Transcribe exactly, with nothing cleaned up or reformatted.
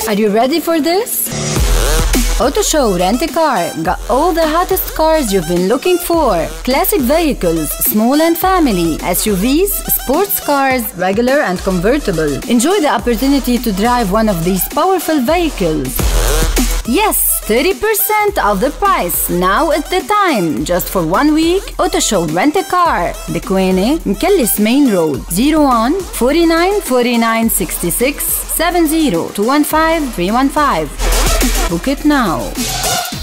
Are you ready for this? Autoshow Rent-A-Car got all the hottest cars you've been looking for. Classic vehicles, small and family, S U Vs, sports cars, regular and convertible. Enjoy the opportunity to drive one of these powerful vehicles. Yes, thirty percent of the price now at the time. Just for one week, Autoshow Rent-A-Car. Bikwane, Mkellis Main Road, zero one, forty-nine, forty-nine, sixty-six, seven zero, two one five, three one five. Book it now.